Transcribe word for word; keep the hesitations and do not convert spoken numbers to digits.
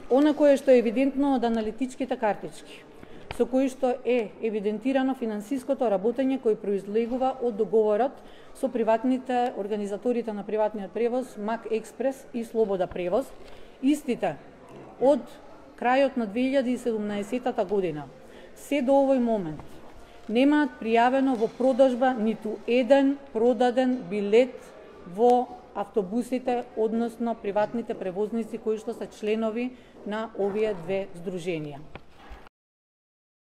Она кое што е евидентно од аналитичките картички, со кои што е евидентирано финансиското работење кој произлегува од договорот со приватните организаторите на приватниот превоз МАК Експрес и Слобода превоз, истите од крајот на две илјади и седумнаесетта година се до овој момент немаат пријавено во продажба ниту еден продаден билет во автобусите, односно приватните превозници кои што се членови на овие две здруженија.